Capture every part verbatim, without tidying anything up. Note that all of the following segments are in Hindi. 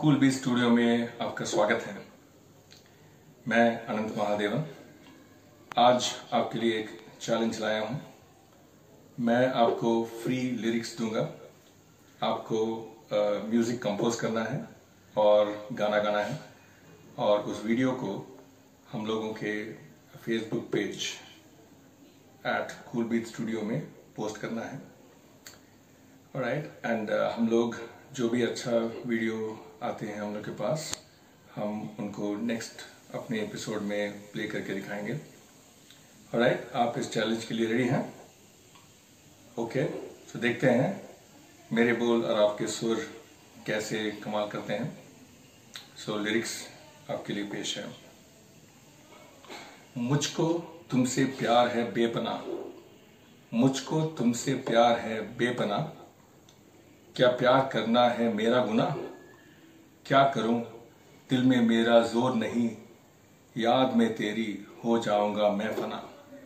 कूल बीज स्टूडियो में आपका स्वागत है। मैं अनंत महादेवन आज आपके लिए एक चैलेंज लाया हूं। मैं आपको फ्री लिरिक्स दूंगा। आपको म्यूजिक कंपोज करना है और गाना गाना है और उस वीडियो को हम लोगों के Facebook page at cool bees studio में पोस्ट करना है। ऑलराइट, एंड हम लोग जो भी अच्छा वीडियो आते हैं हम लोग के पास, हम उनको नेक्स्ट अपने एपिसोड में प्ले करके दिखाएंगे। ऑलराइट, आप इस चैलेंज के लिए रेडी हैं? ओके, तो देखते हैं मेरे बोल और आपके सुर कैसे कमाल करते हैं। सो लिरिक्स आपके लिए पेश है। मुझको तुमसे प्यार है बेपनाह, मुझको तुमसे प्यार है बेपनाह, क्या प्यार करना है मेरा गुनाह, क्या करूं दिल में मेरा जोर नहीं, याद में तेरी हो जाऊंगा मैं फना।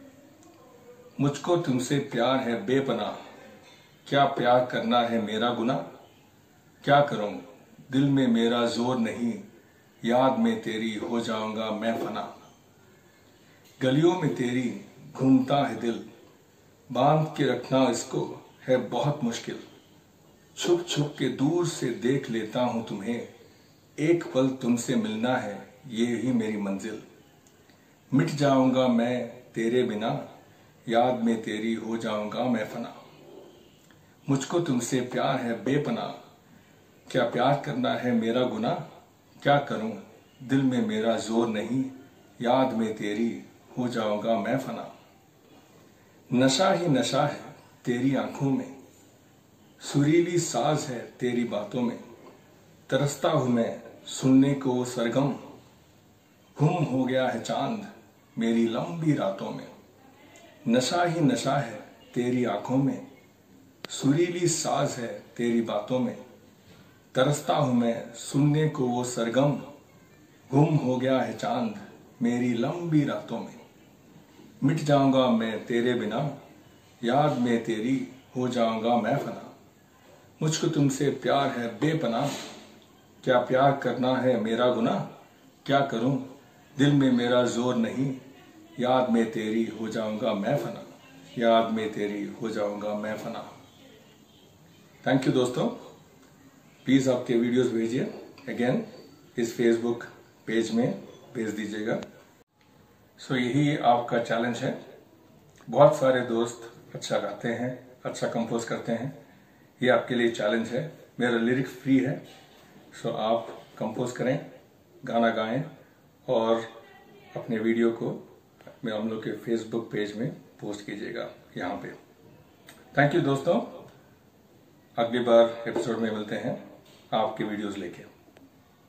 मुझको तुमसे प्यार है बेपनाह, क्या प्यार करना है मेरा गुनाह, क्या करूं दिल में मेरा जोर नहीं, याद में तेरी हो जाऊंगा मैं फना। गलियों में तेरी घूमता है दिल, बांध के रखना इसको है बहुत मुश्किल, छुप छुप के दूर से देख लेता हूं तुम्हें, एक पल तुमसे मिलना है ये ही मेरी मंजिल। मिट जाऊंगा मैं तेरे बिना, याद में तेरी हो जाऊंगा मैं फना। मुझको तुमसे प्यार है बेपनाह, क्या प्यार करना है मेरा गुनाह, क्या करूं दिल में मेरा जोर नहीं, याद में तेरी हो जाऊंगा मैं फना। नशा ही नशा है तेरी आंखों में, सुरीली साज है तेरी बातों में, तरसता हूं मैं सुनने को सरगम, गुम हो गया है चांद मेरी लंबी रातों में। नशा ही नशा है तेरी आंखों में, सुरीली साज है तेरी बातों में, तरसता हूं मैं सुनने को वो सरगम, गुम हो गया है चांद मेरी लंबी रातों में। मिट जाऊंगा मैं तेरे बिना, याद में तेरी हो जाऊंगा मैं फना। मुझको तुमसे प्यार है बेपनाह, क्या प्यार करना है मेरा गुनाह, क्या करूं दिल में मेरा जोर नहीं, याद में तेरी हो जाऊंगा मैं फना, याद में तेरी हो जाऊंगा मैं फना। थैंक यू दोस्तों, प्लीज आपके वीडियोस भेजिए अगेन इस फेसबुक पेज में भेज दीजिएगा। सो so, यही आपका चैलेंज है। बहुत सारे दोस्त अच्छा गाते हैं, अच्छा कंपोज करते हैं, ये आपके लिए चैलेंज है। मेरा लिरिक्स फ्री है, सो आप कंपोज करें, गाना गाएं और अपने वीडियो को मैं हम लोग के फेसबुक पेज में पोस्ट कीजिएगा यहाँ पे। थैंक यू दोस्तों, अगली बार एपिसोड में मिलते हैं आपके वीडियोस लेके।